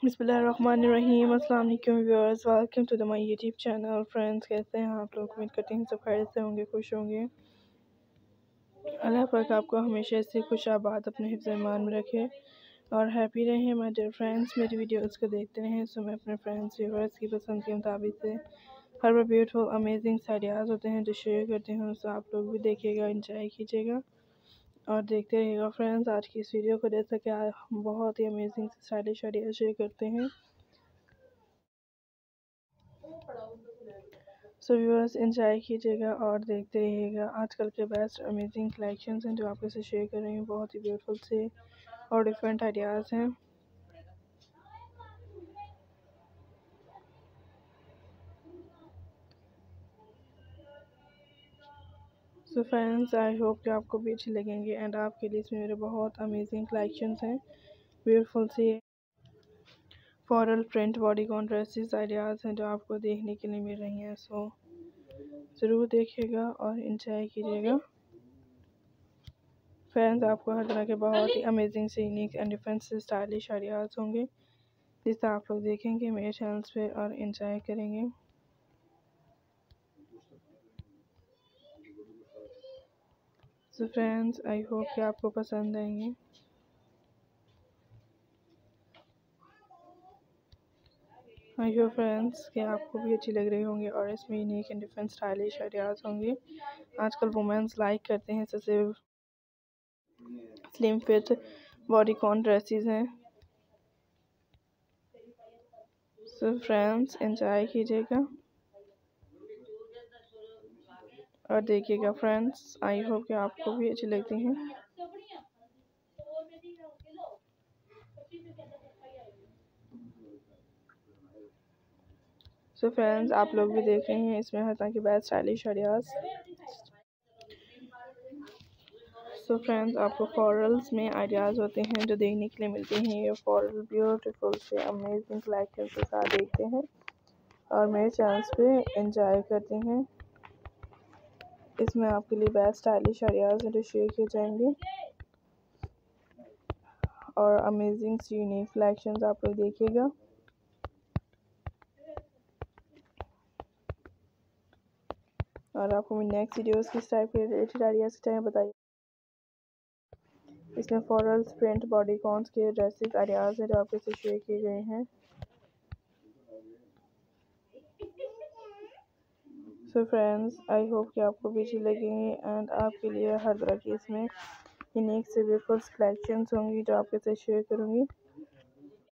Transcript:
बिस्मिल्लाहिर्रहमानिर्रहीम। अस्सलाम वालेकुम viewers, welcome to my YouTube channel. Friends, कैसे हैं आप लोग? उम्मीद करती हैं सब खैरियत से होंगे, खुश होंगे। अल्लाह पाक आपको हमेशा ऐसे खुश आबाद अपने हिफ्ज़ ईमान में रखे और हैप्पी रहें। माय डियर फ्रेंड्स, मेरी वीडियोस को देखते रहें। सो मैं अपने फ्रेंड्स व्यूअर्स की पसंद के मुताबिक से हर बार ब्यूटीफुल अमेजिंग आइडियाज़ होते हैं जो शेयर करती हूँ। सो आप लोग भी देखिएगा, इंजॉय कीजिएगा और देखते रहिएगा। फ्रेंड्स, आज की इस वीडियो को जैसा कि हम बहुत ही अमेजिंग स्टाइलिश आइडिया शेयर करते हैं। सो व्यूअर्स, एंजॉय कीजिएगा और देखते रहिएगा। आजकल के बेस्ट अमेजिंग कलेक्शंस हैं जो आपके साथ शेयर कर रही हूँ। बहुत ही ब्यूटीफुल से और डिफरेंट आइडियाज़ हैं। सो फ्रेंड्स, आई होप कि आपको भी अच्छी लगेंगे एंड आपके लिए इसमें मेरे बहुत अमेजिंग कलेक्शंस हैं। ब्यूटीफुल सी floral print bodycon dresses ideas हैं जो आपको देखने के लिए मिल रही हैं। सो ज़रूर देखिएगा और इंजॉय कीजिएगा। फ्रेंड्स, आपको हर तरह के बहुत ही अमेजिंग से यूनिक एंड डिफरेंट से स्टाइलिश आइडियाज़ होंगे जिसे आप लोग देखेंगे मेरे चैनल्स पे और एंजॉय करेंगे। सो फ्रेंड्स, आई होप कि आपको पसंद आएंगे। आई होप फ्रेंड्स कि आपको भी अच्छी लग रही होंगी और इसमें unique and different stylish ideas होंगे। आजकल वुमेन्स लाइक करते हैं सबसे स्लिम फिट बॉडीकॉन ड्रेसेस हैं। सो फ्रेंड्स, एंजॉय कीजिएगा और देखिएगा। फ्रेंड्स, आई होप कि आपको भी अच्छी लगती हैं। सो फ्रेंड्स, आप लोग भी देख रहे हैं इसमें हर तरह के best stylish ideas. So friends, आपको फ्लोरल्स में आइडियाज़ होते हैं जो देखने के लिए मिलते हैं। ये फ्लोरल ब्यूटीफुल से अमेजिंग कलेक्शन के साथ देखते हैं और मेरे चैनल्स पे एंजॉय करते हैं। इसमें आपके लिए बेस्ट स्टाइलिश आइडियाज़ हैं जो शेयर किए जाएंगे और अमेजिंग यूनिक कलेक्शंस आप लोग देखिएगा। और आपको मेरी नेक्स्ट वीडियोस किस टाइप के रिलेटेड आइडियाज़ चाहिए बताइए। इसमें फ्लोरल्स प्रिंट बॉडीकॉन्स के ड्रेसेस आइडियाज़ हैं जो आपके साथ शेयर किए गए हैं। सो फ्रेंड्स, आई होप कि आपको भी अच्छी लगेंगी एंड आपके लिए हर तरह की इसमें यूनिक से ब्यूटीफुल कलेक्शंस होंगी जो आपके साथ शेयर करूँगी।